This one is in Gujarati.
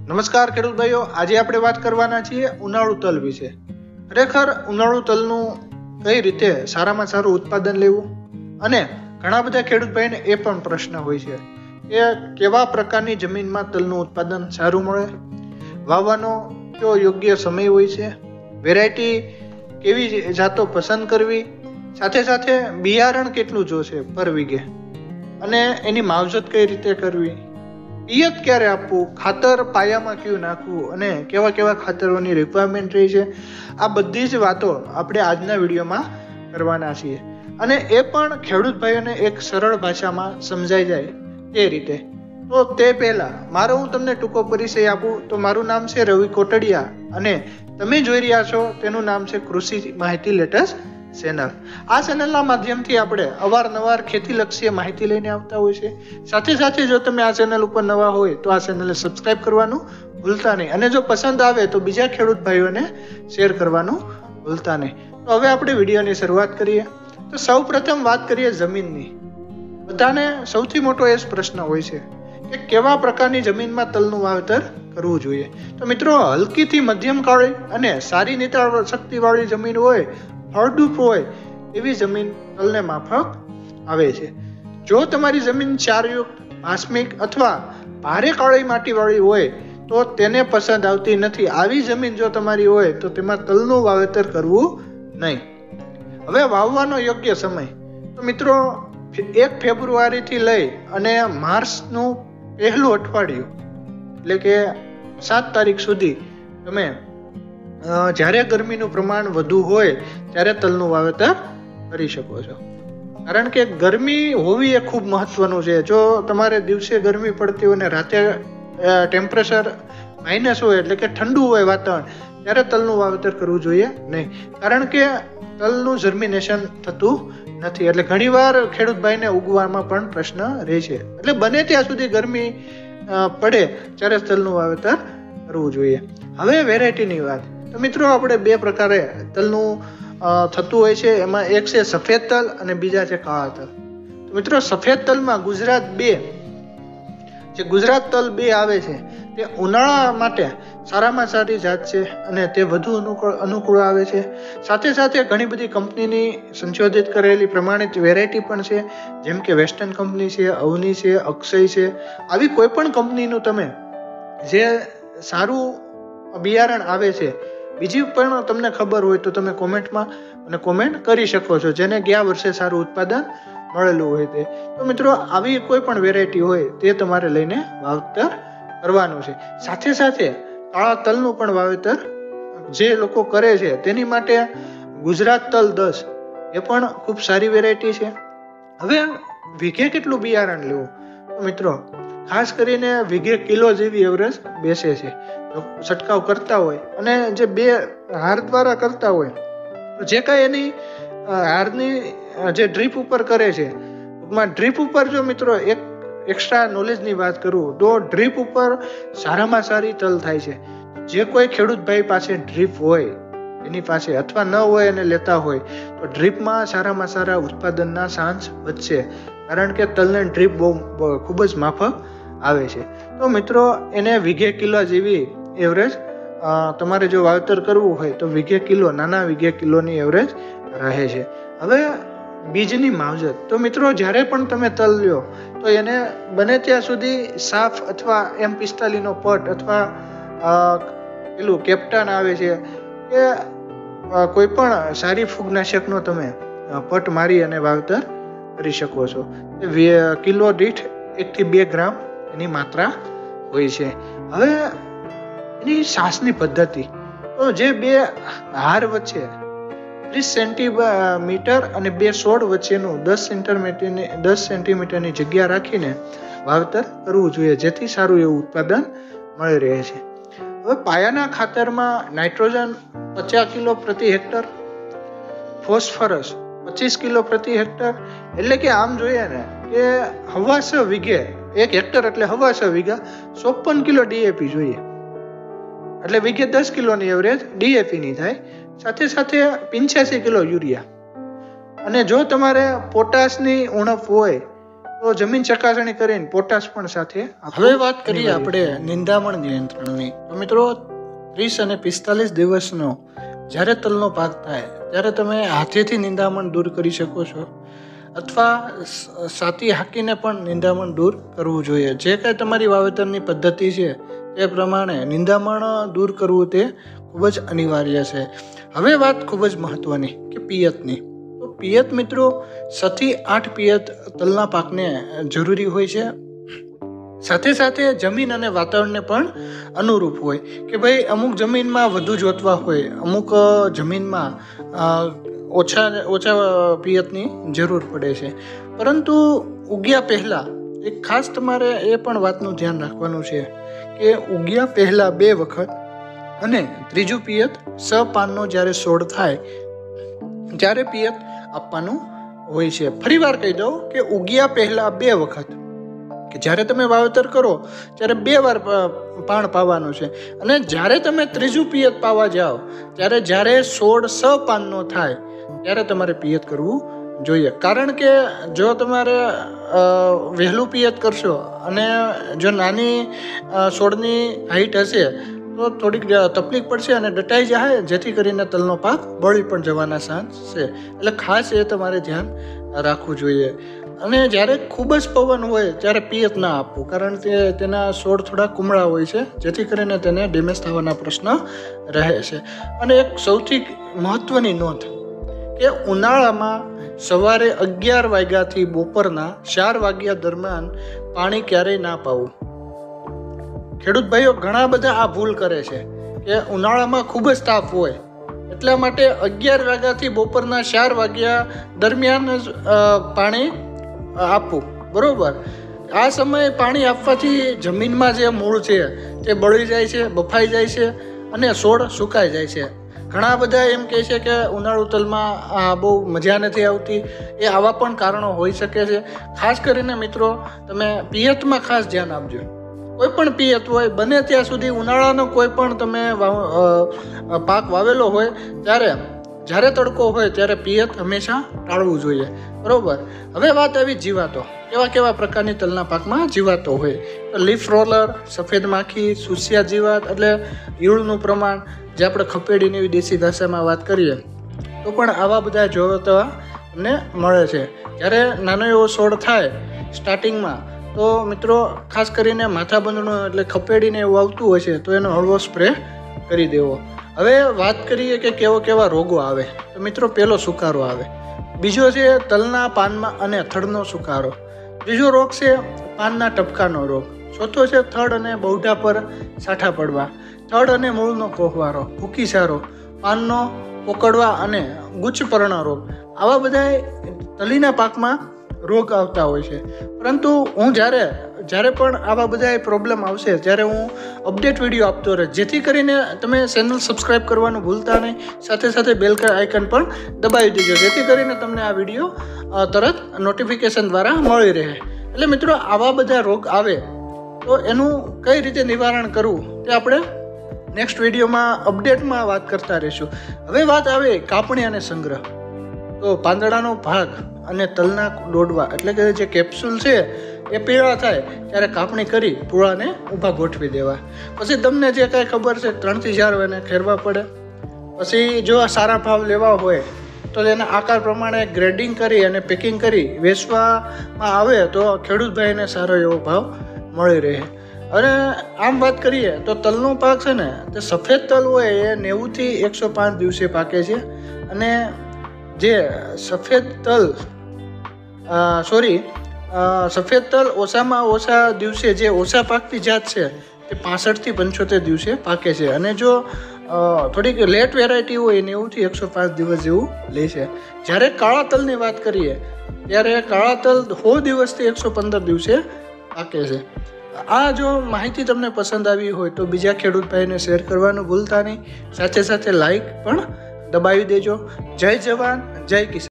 નમસ્કાર ખેડૂત ભાઈઓ, આજે આપણે વાત કરવાના છીએ ઉનાળુ તલ વિશે. ખરેખર ઉનાળુ તલનું કઈ રીતે સારામાં સારું ઉત્પાદન લેવું, અને ઘણા બધા ખેડૂત ભાઈને એ પણ પ્રશ્ન હોય છે કે કેવા પ્રકારની જમીનમાં તલનું ઉત્પાદન સારું મળે, વાવવાનો કયો યોગ્ય સમય હોય છે, વેરાયટી કેવી જાતો પસંદ કરવી, સાથે સાથે બિયારણ કેટલું જોશે પર વીઘે, અને એની માવજત કઈ રીતે કરવી, પિયત ક્યારે આપવું, ખાતર પાયામાં કયું નાખવું, અને કેવા કેવા ખાતરોની રિક્વાયરમેન્ટ રહી છે. આ બધી જ વાતો આપણે આજના વિડીયોમાં કરવાના છીએ, અને એ પણ ખેડૂત ભાઈઓને એક સરળ ભાષામાં સમજાઈ જાય એ રીતે. તો તે પહેલા મારો હું તમને ટૂંકો પરિચય આપું તો મારું નામ છે રવિ કોટડિયા, અને તમે જોઈ રહ્યા છો તેનું નામ છે કૃષિ માહિતી લેટેસ્ટ ચેનલ. આ ચેનલના માધ્યમથી આપણે અવારનવાર ખેતીલક્ષી માહિતી લઈને આવતા હોય છે. સાથે સાથે જો તમે આ ચેનલ ઉપર નવા હોય તો આ ચેનલને સબસ્ક્રાઇબ કરવાનું ભૂલતા નહીં, અને જો પસંદ આવે તો બીજા ખેડૂત ભાઈઓને શેર કરવાનું ભૂલતા નહીં. તો હવે આપણે વિડીયોની શરૂઆત કરીએ. તો સૌ પ્રથમ વાત કરીએ જમીનની. બધાને સૌથી મોટો એ જ પ્રશ્ન હોય છે કે કેવા પ્રકારની જમીનમાં તલનું વાવેતર કરવું જોઈએ. તો મિત્રો, હલકીથી મધ્યમ કાળી અને સારી નિતાળ શક્તિવાળી જમીન હોય, ફળદ્રુપ હોય એવી જમીન તલને માફક આવે છે. જો તમારી જમીન ક્ષારયુક્ત, ભાસ્મિક અથવા ભારે કાળી માટીવાળી હોય તો તેને પસંદ આવતી નથી. આવી જમીન જો તમારી હોય તો તેમાં તલનું વાવેતર કરવું નહીં. હવે વાવવાનો યોગ્ય સમય. તો મિત્રો, 1 ફેબ્રુઆરીથી લઈ અને માર્ચનું પહેલું અઠવાડિયું, એટલે કે 7 તારીખ સુધી તમે જ્યારે ગરમીનું પ્રમાણ વધુ હોય ત્યારે તલનું વાવેતર કરી શકો છો. કારણ કે ગરમી હોવી એ ખૂબ મહત્વનું છે. જો તમારે દિવસે ગરમી પડતી હોય અને રાતે ટેમ્પરેચર માઇનસ હોય, એટલે કે ઠંડુ હોય વાતાવરણ, ત્યારે તલનું વાવેતર કરવું જોઈએ નહીં. કારણ કે તલનું જર્મિનેશન થતું નથી, એટલે ઘણીવાર ખેડૂત ભાઈને ઉગવામાં પણ પ્રશ્ન રહે છે. એટલે બને ત્યાં સુધી ગરમી પડે ત્યારે તલનું વાવેતર કરવું જોઈએ. હવે વેરાયટીની વાત. તો મિત્રો, આપણે 2 પ્રકારે તલનું થતું હોય છે. એમાં એક છે સફેદ તલ અને બીજા છે કાળા તલ. તો મિત્રો, સફેદ તલમાં ગુજરાત તલ 2 આવે છે તે ઉનાળા માટે સારામાં સારી જાત છે, અને તે વધુ અનુકૂળ આવે છે. સાથે સાથે ઘણી બધી કંપનીની સંશોધિત કરેલી પ્રમાણિત વેરાયટી પણ છે, જેમ કે વેસ્ટર્ન કંપની છે, અવની છે, અક્ષય છે. આવી કોઈ પણ કંપનીનું તમે જે સારું બિયારણ આવે છે, બીજી પણ તમને ખબર હોય તો તમે કોમેન્ટ કરી શકો છો, જેને ગયા વર્ષે સારું ઉત્પાદન મળેલું હોય તે. તો મિત્રો, આવી કોઈ પણ વેરાયટી હોય તે તમારે લઈને વાવેતર કરવાનું છે. સાથે સાથે કાળા તલનું પણ વાવેતર જે લોકો કરે છે તેની માટે ગુજરાત તલ 10 એ પણ ખૂબ સારી વેરાયટી છે. હવે વીઘે કેટલું બિયારણ લેવું? તો મિત્રો, ખાસ કરીને વીઘે કિલો જેવી એવરેજ બેસે છે. છંટકાવ કરતા હોય અને જે 2 હાર દ્વારા કરતા હોય તો જે કાંઈ એની હારની જે ડ્રીપ ઉપર કરે છે, ટૂંકમાં ડ્રીપ ઉપર જો મિત્રો એક એક્સ્ટ્રા નોલેજની વાત કરું તો ડ્રીપ ઉપર સારામાં સારી તલ થાય છે. જે કોઈ ખેડૂત ભાઈ પાસે ડ્રીપ હોય એની પાસે, અથવા ન હોય અને લેતા હોય તો ડ્રીપમાં સારામાં સારા ઉત્પાદનના ચાન્સ વધશે. કારણ કે તલને ડ્રીપ ખૂબ જ માફક આવે છે. તો મિત્રો, એને વીઘે કિલો જેવી એવરેજ તમારે જો વાવેતર કરવું હોય તો નાના વીઘે કિલોની એવરેજ રહે છે. હવે બીજની માવજત. તો મિત્રો, જ્યારે પણ તમે તલ લ્યો તો એને બને ત્યાં સુધી સાફ અથવા M45 નો પટ અથવા પેલું કેપ્ટન આવે છે કે કોઈ પણ સારી ફૂગનાશકનો તમે પટ મારી અને વાવેતર કરી શકો છો. કિલો દીઠ 1 થી 2 ગ્રામ એની માત્રા હોય છે. હવે એની છાસની પદ્ધતિ. તો જે 2 હાર વચ્ચે 30 સેન્ટીમીટર અને 2 છોડ વચ્ચેનું 10 સેન્ટીમીટરની જગ્યા રાખીને વાવેતર કરવું જોઈએ, જેથી સારું એવું ઉત્પાદન મળી રહે છે. હવે પાયાના ખાતરમાં નાઇટ્રોજન 50 કિલો પ્રતિ હેક્ટર, ફોસ્ફરસ 25 કિલો પ્રતિ હેક્ટર, એટલે કે આમ જોઈએ ને કે હવાસ વીઘે 1 હેક્ટર એટલે હવાસ વીઘા 54 કિલો ડીએપી જોઈએ, એટલે વીઘે 10 કિલોની એવરેજ ડીએપી ની થાય. સાથે સાથે 85 કિલો યુરિયા. અને જો તમારે પોટાશની ઉણપ હોય તો જમીન ચકાસણી કરીને પોટાશ પણ સાથે. હવે વાત કરીએ આપણે નિંદામણ નિયંત્રણની. તો મિત્રો 30 અને 45 દિવસનો જ્યારે તલનો પાક થાય ત્યારે તમે હાથેથી નિંદામણ દૂર કરી શકો છો, અથવા સાતી હાંકીને પણ નિંદામણ દૂર કરવું જોઈએ. જે કાંઈ તમારી વાવેતરની પદ્ધતિ છે તે પ્રમાણે નિંદામણ દૂર કરવું તે ખૂબ જ અનિવાર્ય છે. હવે વાત ખૂબ જ મહત્વની કે પિયતની. તો પિયત મિત્રો 6 થી 8 પિયત તલના પાકને જરૂરી હોય છે. સાથે સાથે જમીન અને વાતાવરણને પણ અનુરૂપ હોય કે ભાઈ અમુક જમીનમાં વધુ જોતવા હોય, અમુક જમીનમાં ઓછા પિયતની જરૂર પડે છે. પરંતુ ઉગ્યા પહેલાં એક ખાસ તમારે એ પણ વાતનું ધ્યાન રાખવાનું છે કે ઉગ્યા પહેલાં 2 વખત અને ત્રીજું પિયત પાનનો જ્યારે છોડ થાય ત્યારે પિયત આપવાનું હોય છે. ફરીવાર કહી દઉં કે ઉગ્યા પહેલાં 2 વખત કે જ્યારે તમે વાવેતર કરો ત્યારે 2 વાર પાણ પાવાનું છે, અને જ્યારે તમે ત્રીજું પિયત પાવા જાઓ જ્યારે છોડ પાનનો થાય ત્યારે તમારે પિયત કરવું જોઈએ. કારણ કે જો તમારે વહેલું પિયત કરશો અને જો નાની છોડની હાઈટ હશે તો થોડીક તકલીફ પડશે અને દટાઈ જાય, જેથી કરીને તલનો પાક બળી પણ જવાના ચાન્સ છે. એટલે ખાસ એ તમારે ધ્યાન રાખવું જોઈએ. અને જ્યારે ખૂબ જ પવન હોય ત્યારે પિયત ના આપવું, કારણ કે તેના છોડ થોડા કુમળા હોય છે, જેથી કરીને તેને ડેમેજ થવાના પ્રશ્ન રહે છે. અને એક સૌથી મહત્વની નોંધ કે ઉનાળામાં સવારે 11 વાગ્યાથી બપોરના 4 વાગ્યા દરમિયાન પાણી ક્યારેય ના પાવું. ખેડૂત ભાઈઓ ઘણા બધા આ ભૂલ કરે છે કે ઉનાળામાં ખૂબ જ તાપ હોય એટલા માટે 11 વાગ્યાથી બપોરના 4 વાગ્યા દરમિયાન પાણી આપવું. બરોબર, આ સમયે પાણી આપવાથી જમીનમાં જે મૂળ છે તે બળી જાય છે, બફાઈ જાય છે અને છોડ સુકાઈ જાય છે. ઘણા બધા એમ કહે છે કે ઉનાળુ તલમાં બહુ મજા નથી આવતી. એ આવા પણ કારણો હોઈ શકે છે. ખાસ કરીને મિત્રો તમે પિયતમાં ખાસ ધ્યાન આપજો. કોઈ પણ પિયત હોય બને ત્યાં સુધી ઉનાળાનો કોઈ પણ તમે પાક વાવેલો હોય જ્યારે તડકો હોય ત્યારે પિયત હંમેશા ટાળવું જોઈએ. બરોબર. હવે વાત આવી જીવાતો. કેવા પ્રકારની તલના પાકમાં જીવાતો હોય તો લીફ રોલર, સફેદ માખી, સુસિયા જીવાત એટલે ઈયળનું પ્રમાણ, જે આપણે ખપેડીની એવી દેશી ભાષામાં વાત કરીએ તો પણ આવા બધા જીવાતો તમને મળે છે. જ્યારે નાનો એવો છોડ થાય સ્ટાર્ટિંગમાં તો મિત્રો ખાસ કરીને માથાબંધનું એટલે ખપેડીને એવું આવતું હોય છે તો એનો હળવો સ્પ્રે કરી દેવો. હવે વાત કરીએ કે કેવા રોગો આવે. તો મિત્રો પહેલો સુકારો આવે, બીજો છે તલના પાનમાં અને થડનો સુકારો, ત્રીજો રોગ છે પાનના ટપકાનો રોગ, ચોથો છે થડ અને બૌઢા પર સાઠા પડવા, થડ અને મૂળનો કોહવારો, ભૂકીસારો, પાનનો પોકળવા અને ગુચ્છપર્ણ રોગ. આવા બધા તલીના પાકમાં રોગ આવતા હોય છે. પરંતુ હું જ્યારે પણ આવા બધા પ્રોબ્લેમ આવશે ત્યારે હું અપડેટ વિડીયો આપતો રહે, જેથી કરીને તમે ચેનલ સબસ્ક્રાઈબ કરવાનું ભૂલતા નહીં. સાથે બેલ આઇકન પણ દબાવી દેજો, જેથી કરીને તમને આ વિડીયો તરત નોટિફિકેશન દ્વારા મળી રહે. એટલે મિત્રો આવા બધા રોગ આવે તો એનું કઈ રીતે નિવારણ કરવું તે આપણે નેક્સ્ટ વિડીયોમાં અપડેટમાં વાત કરતા રહીશું. હવે વાત આવે કાપણી અને સંગ્રહ. તો પાંદડાનો ભાગ અને તલના ડોડવા એટલે કે જે કેપ્સ્યુલ છે એ પીળા થાય ત્યારે કાપણી કરી પૂળાને ઊભા ગોઠવી દેવા. પછી તમને જે કાંઈ ખબર છે 3 થી 4 એને ખેરવા પડે. પછી જો સારા ભાવ લેવા હોય તો તેના આકાર પ્રમાણે ગ્રેડિંગ કરી અને પેકિંગ કરી વેચવામાં આવે તો ખેડૂત ભાઈને સારો એવો ભાવ મળી રહે. અને આમ વાત કરીએ તો તલનો પાક છે ને તે સફેદ તલ હોય એ 90 થી 105 દિવસે પાકે છે, અને જે સફેદ તલ ઓછામાં ઓછા દિવસે જે ઓછા પાકતી જાત છે તે 65 થી 75 દિવસે પાકે છે. અને જો થોડીક લેટ વેરાયટી હોય એ 90 થી 105 દિવસ જેવું લે છે. જ્યારે કાળા તલની વાત કરીએ ત્યારે કાળા તલ 100 દિવસથી 115 દિવસે પાકે છે. આ જો માહિતી તમને પસંદ આવી હોય તો બીજા ખેડૂત ભાઈને શેર કરવાનું ભૂલતા નહીં. સાથે લાઈક પણ દબાવી દેજો. જય જવાન, જય કિસાન.